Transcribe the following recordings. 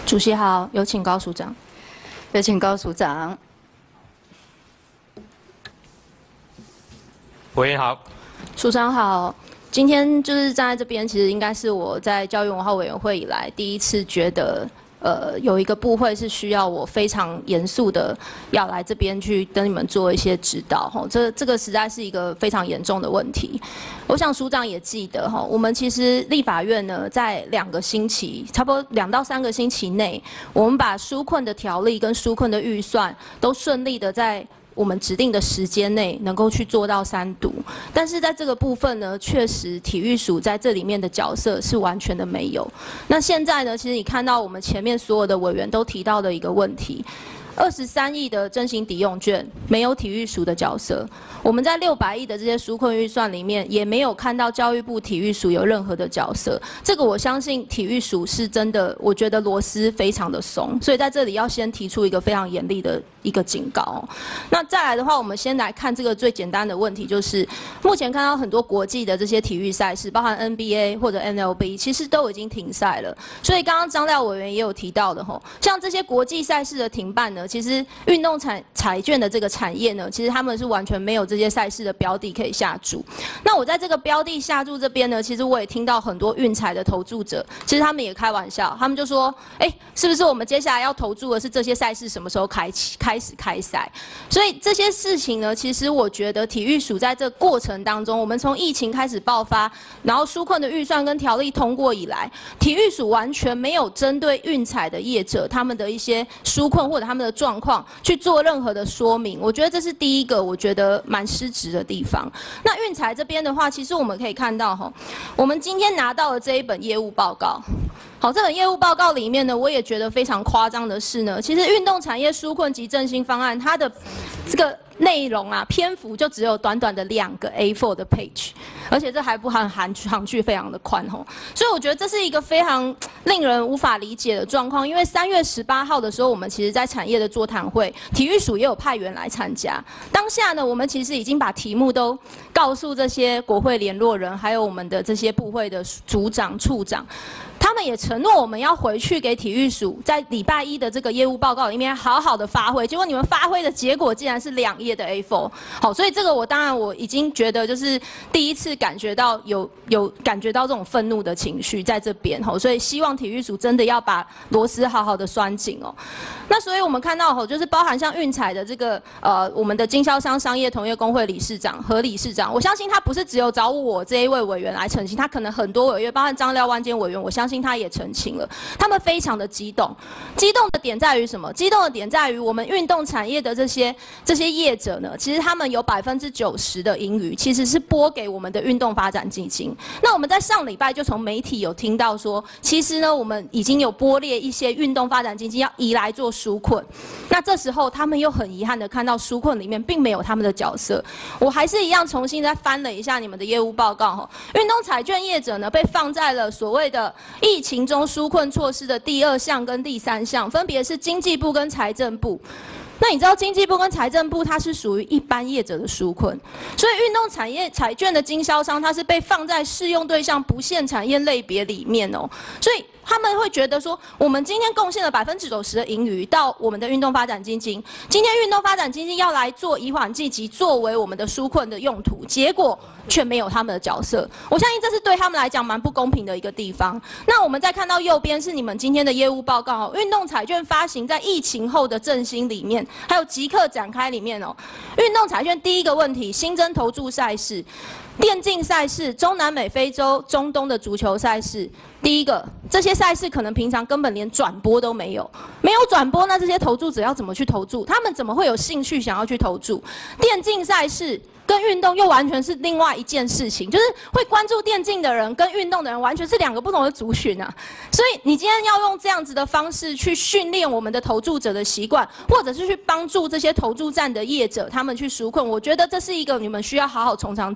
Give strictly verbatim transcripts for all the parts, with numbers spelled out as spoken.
主席好，有请高署长。 有请高署长。 委员好， 署长好。今天就是站在这边，其实应该是我在教育文化委员会以来第一次觉得，呃，有一个部会是需要我非常严肃的要来这边去跟你们做一些指导。吼，这这个实在是一个非常严重的问题。我想署长也记得，吼，我们其实立法院呢，在两个星期，差不多两到三个星期内，我们把纾困的条例跟纾困的预算都顺利的在我们指定的时间内能够去做到三读，但是在这个部分呢，确实体育署在这里面的角色是完全的没有。那现在呢，其实你看到我们前面所有的委员都提到的一个问题。二十三亿的振兴抵用券没有体育署的角色，我们在六百亿的这些纾困预算里面也没有看到教育部体育署有任何的角色。这个我相信体育署是真的，我觉得螺丝非常的松，所以在这里要先提出一个非常严厉的一个警告。那再来的话，我们先来看这个最简单的问题，就是目前看到很多国际的这些体育赛事，包含 N B A 或者 N L B， 其实都已经停赛了。所以刚刚张廖委员也有提到的吼，像这些国际赛事的停办呢。其实运动彩彩券的这个产业呢，其实他们是完全没有这些赛事的标的可以下注。那我在这个标的下注这边呢，其实我也听到很多运彩的投注者，其实他们也开玩笑，他们就说，哎，是不是我们接下来要投注的是这些赛事什么时候开启开始开赛？所以这些事情呢，其实我觉得体育署在这个过程当中，我们从疫情开始爆发，然后纾困的预算跟条例通过以来，体育署完全没有针对运彩的业者他们的一些纾困或者他们的状况去做任何的说明，我觉得这是第一个我觉得蛮失职的地方。那运彩这边的话，其实我们可以看到哈，我们今天拿到的这一本业务报告。好，这本业务报告里面呢，我也觉得非常夸张的是呢，其实运动产业纾困及振兴方案它的这个内容啊，篇幅就只有短短的两个 A 四 的 page， 而且这还不含含行距非常的宽吼，所以我觉得这是一个非常令人无法理解的状况。因为三月十八号的时候，我们其实在产业的座谈会，体育署也有派员来参加。当下呢，我们其实已经把题目都告诉这些国会联络人，还有我们的这些部会的组长、处长。他们也承诺我们要回去给体育署，在礼拜一的这个业务报告里面好好的发挥。结果你们发挥的结果竟然是两页的 A 四， 好，所以这个我当然我已经觉得就是第一次感觉到有有感觉到这种愤怒的情绪在这边，好，所以希望体育署真的要把螺丝好好的拴紧哦。那所以我们看到吼，就是包含像运彩的这个呃我们的经销商商业同业工会理事长何理事长，我相信他不是只有找我这一位委员来澄清，他可能很多委员，包含张廖万坚委员，我相信他也澄清了，他们非常的激动。激动的点在于什么？激动的点在于我们运动产业的这些这些业者呢，其实他们有百分之九十的盈余其实是拨给我们的运动发展基金。那我们在上礼拜就从媒体有听到说，其实呢我们已经有拨列一些运动发展基金要移来做纾困。那这时候他们又很遗憾的看到纾困里面并没有他们的角色。我还是一样重新再翻了一下你们的业务报告哈，运动彩券业者呢被放在了所谓的疫情中纾困措施的第二项跟第三项，分别是经济部跟财政部。那你知道经济部跟财政部它是属于一般业者的纾困，所以运动产业彩券的经销商它是被放在适用对象不限产业类别里面哦，所以他们会觉得说，我们今天贡献了百分之九十的盈余到我们的运动发展基金，今天运动发展基金要来做以缓济急，作为我们的纾困的用途，结果却没有他们的角色。我相信这是对他们来讲蛮不公平的一个地方。那我们再看到右边是你们今天的业务报告，运动彩券发行在疫情后的振兴里面，还有即刻展开里面哦。运动彩券第一个问题，新增投注赛事。电竞赛事、中南美、非洲、中东的足球赛事，第一个，这些赛事可能平常根本连转播都没有，没有转播，那这些投注者要怎么去投注？他们怎么会有兴趣想要去投注？电竞赛事跟运动又完全是另外一件事情，就是会关注电竞的人跟运动的人完全是两个不同的族群啊。所以你今天要用这样子的方式去训练我们的投注者的习惯，或者是去帮助这些投注站的业者他们去纾困，我觉得这是一个你们需要好好从长计议的事。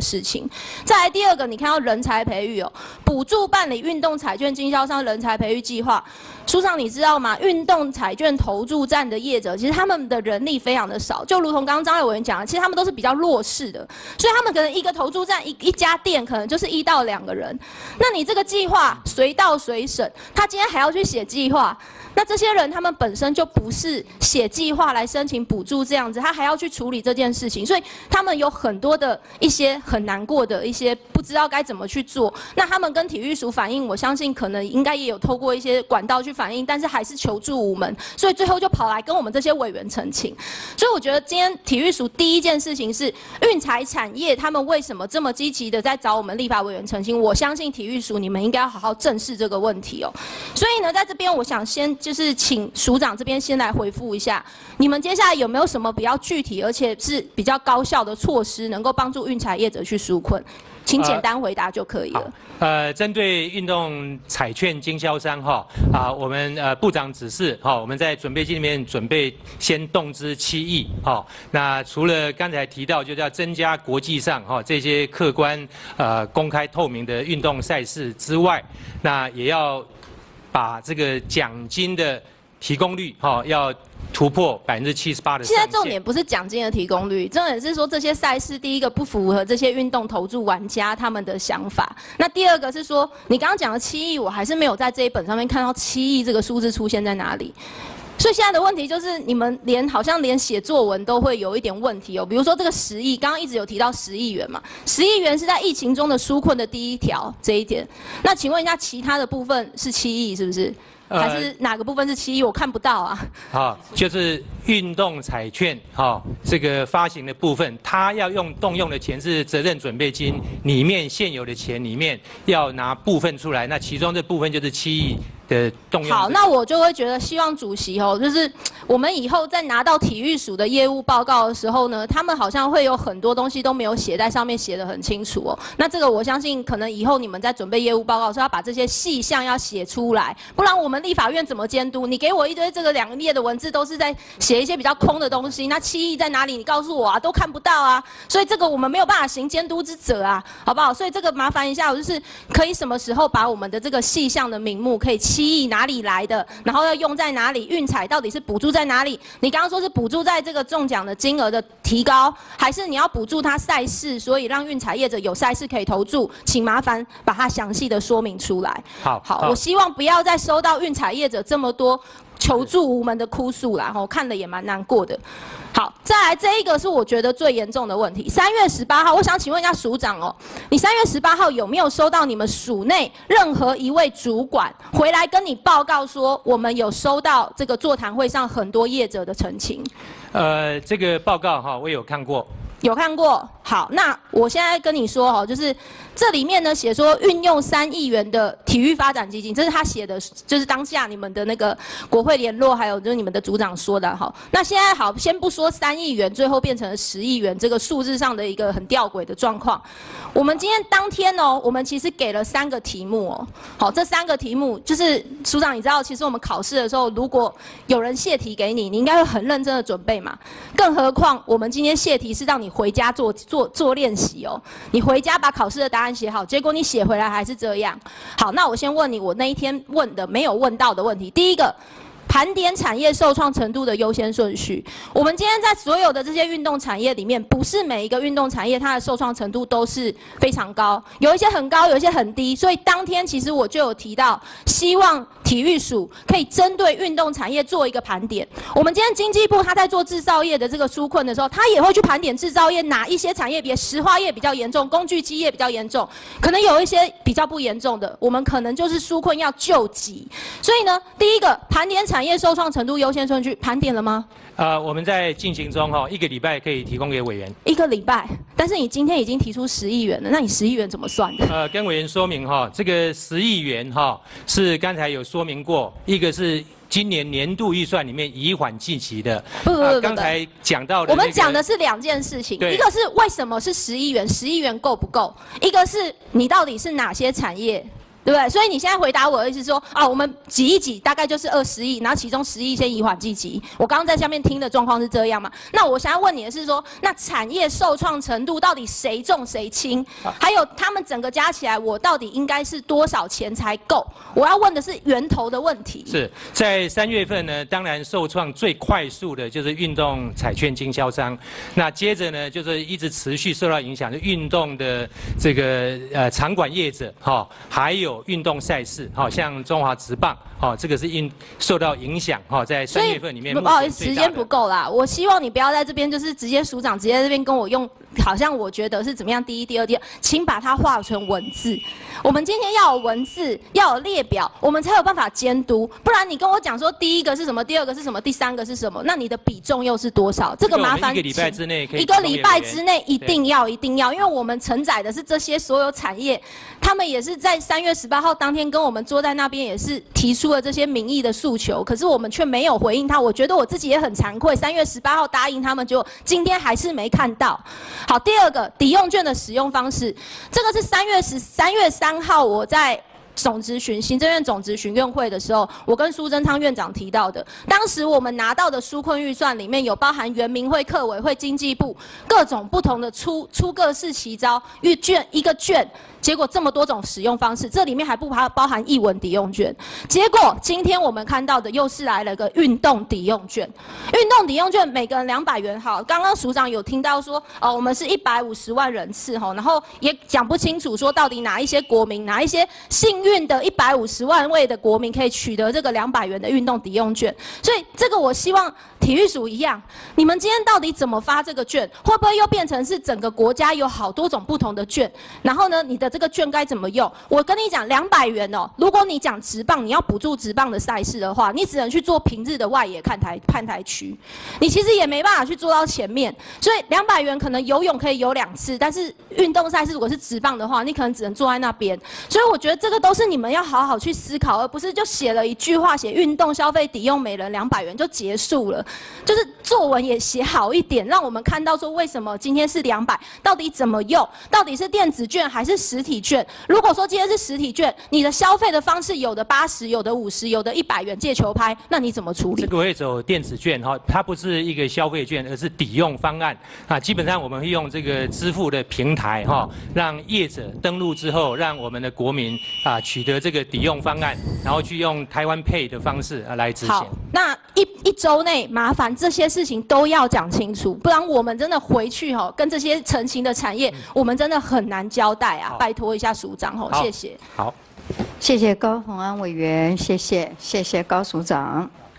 事情。再来第二个，你看到人才培育哦，补助办理运动彩券经销商人才培育计划。书上你知道吗？运动彩券投注站的业者，其实他们的人力非常的少，就如同刚刚张委员讲的，其实他们都是比较弱势的，所以他们可能一个投注站一一家店可能就是一到两个人。那你这个计划随到随审，他今天还要去写计划。那这些人他们本身就不是写计划来申请补助这样子，他还要去处理这件事情，所以他们有很多的一些很难过的一些不知道该怎么去做。那他们跟体育署反映，我相信可能应该也有透过一些管道去反映，但是还是求助无门，所以最后就跑来跟我们这些委员澄清。所以我觉得今天体育署第一件事情是运彩产业他们为什么这么积极的在找我们立法委员澄清，我相信体育署你们应该要好好正视这个问题哦。所以呢，在这边我想先就是请署长这边先来回复一下，你们接下来有没有什么比较具体而且是比较高效的措施，能够帮助运彩业者去纾困？请简单回答就可以了。 呃，呃针对运动彩券经销商哈啊，我们呃部长指示哈，我们在准备金里面准备先动资七亿哈。那除了刚才提到，就是要增加国际上哈这些客观呃公开透明的运动赛事之外，那也要把这个奖金的提供率哈要突破百分之七十八的上限。 现在重点不是奖金的提供率，重点是说这些赛事第一个不符合这些运动投注玩家他们的想法。那第二个是说，你刚刚讲的七亿，我还是没有在这一本上面看到七亿这个数字出现在哪里。所以现在的问题就是，你们连好像连写作文都会有一点问题哦。比如说这个十亿，刚刚一直有提到十亿元嘛，十亿元是在疫情中的纾困的第一条这一点。那请问一下，其他的部分是七亿是不是？还是哪个部分是七亿？我看不到啊。 好，就是运动彩券哈，这个发行的部分，它要用动用的钱是责任准备金里面现有的钱里面要拿部分出来，那其中这部分就是七亿。的动用。 好，那我就会觉得希望主席哦，就是我们以后在拿到体育署的业务报告的时候呢，他们好像会有很多东西都没有写在上面，写得很清楚哦。那这个我相信可能以后你们在准备业务报告的时候，要把这些细项要写出来，不然我们立法院怎么监督？你给我一堆这个两页的文字，都是在写一些比较空的东西，那七亿在哪里？你告诉我啊，都看不到啊。所以这个我们没有办法行监督之责啊，好不好？所以这个麻烦一下，我就是可以什么时候把我们的这个细项的名目可以七亿哪里来的，然后要用在哪里？运彩到底是补助在哪里？你刚刚说是补助在这个中奖的金额的提高，还是你要补助他赛事，所以让运彩业者有赛事可以投注？请麻烦把它详细的说明出来。 好， 好，我希望不要再收到运彩业者这么多求助无门的哭诉啦，吼，看了也蛮难过的。好，再来这一个是我觉得最严重的问题。三月十八号，我想请问一下署长哦，你三月十八号有没有收到你们署内任何一位主管回来跟你报告说，我们有收到这个座谈会上很多业者的陈情？ 呃，这个报告哈，我有看过。 有看过。好，那我现在跟你说哦，就是这里面呢写说运用三亿元的体育发展基金，这是他写的，就是当下你们的那个国会联络，还有就是你们的组长说的哈。那现在好，先不说三亿元最后变成了十亿元这个数字上的一个很吊诡的状况，我们今天当天哦，我们其实给了三个题目哦。好，这三个题目就是署长，你知道，其实我们考试的时候，如果有人泄题给你，你应该会很认真的准备嘛。更何况我们今天泄题是让你回家做做做练习哦，你回家把考试的答案写好，结果你写回来还是这样。好，那我先问你，我那一天问的没有问到的问题，第一个。盘点产业受创程度的优先顺序。我们今天在所有的这些运动产业里面，不是每一个运动产业它的受创程度都是非常高，有一些很高，有一些很低。所以当天其实我就有提到，希望体育署可以针对运动产业做一个盘点。我们今天经济部他在做制造业的这个纾困的时候，他也会去盘点制造业哪一些产业，比如石化业比较严重，工具机业比较严重，可能有一些比较不严重的，我们可能就是纾困要救急。所以呢，第一个盘点产业。产业受创程度优先顺序盘点了吗？ 呃，我们在进行中哈，一个礼拜可以提供给委员。 一个礼拜，但是你今天已经提出十亿元了，那你十亿元怎么算的？ 呃，跟委员说明哈，这个十亿元哈是刚才有说明过，一个是今年年度预算里面移缓计期的。 不不不不， 刚才讲到的、 那個，我们讲的是两件事情，一个是为什么是十亿元，十亿元够不够？一个是你到底是哪些产业？ 对不对？所以你现在回答我的意思是说，啊，我们挤一挤，大概就是二十亿，然后其中十亿先以缓计级。我刚刚在下面听的状况是这样嘛？那我想要问你的是说，那产业受创程度到底谁重谁轻？还有他们整个加起来，我到底应该是多少钱才够？我要问的是源头的问题。 是在三月份呢，当然受创最快速的就是运动彩券经销商，那接着呢就是一直持续受到影响，就运动的这个呃场馆业者哈、哦，还有运动赛事，好、哦、像中华职棒，好、哦、这个是因受到影响，哈、哦，在三月份里面。 不好意思，时间不够啦。我希望你不要在这边就是直接署长直接在这边跟我用，好像我觉得是怎么样，第一、第二、第二，请把它化成文字。我们今天要有文字，要有列表，我们才有办法监督。不然你跟我讲说第一个是什么，第二个是什么，第三个是什么，那你的比重又是多少？这个麻烦。 一个礼拜之内可以。 一个礼拜之内一定要一定要，因为我们承载的是这些所有产业，他们也是在三月十八号当天跟我们坐在那边，也是提出了这些民意的诉求，可是我们却没有回应他。我觉得我自己也很惭愧，三月十八号答应他们，结果今天还是没看到。好，第二个抵用券的使用方式，这个是三月十三月三号我在总质询行政院总质询院会的时候，我跟苏贞昌院长提到的，当时我们拿到的纾困预算里面有包含原民会、客委会、经济部各种不同的出出各式奇招，预券一个券。结果这么多种使用方式，这里面还不包包含艺文抵用券。结果今天我们看到的又是来了个运动抵用券。运动抵用券每个人两百元，好，刚刚署长有听到说，哦，我们是一百五十万人次哈，然后也讲不清楚说到底哪一些国民，哪一些幸运的一百五十万位的国民可以取得这个两百元的运动抵用券。所以这个我希望体育署一样，你们今天到底怎么发这个券？会不会又变成是整个国家有好多种不同的券？然后呢，你的这个券该怎么用？我跟你讲，两百元哦，如果你讲职棒，你要补助职棒的赛事的话，你只能去做平日的外野看台看台区，你其实也没办法去做到前面。所以两百元可能游泳可以游两次，但是运动赛事如果是职棒的话，你可能只能坐在那边。所以我觉得这个都是你们要好好去思考，而不是就写了一句话，写运动消费抵用每人两百元就结束了。就是作文也写好一点，让我们看到说为什么今天是两百，到底怎么用，到底是电子券还是实体券？如果说今天是实体券，你的消费的方式有的八十，有的五十，有的一百元借球拍，那你怎么处理？ 这个会走电子券哈，它不是一个消费券，而是抵用方案啊。基本上我们会用这个支付的平台哈，让业者登录之后，让我们的国民啊取得这个抵用方案，然后去用台湾 Pay 的方式啊来执行。 好，那一一周内麻烦这些事情都要讲清楚，不然我们真的回去哈，跟这些成型的产业，嗯、我们真的很难交代啊！拜托一下署长吼，谢谢。 好， 谢谢高虹安委员，谢谢谢谢高署长。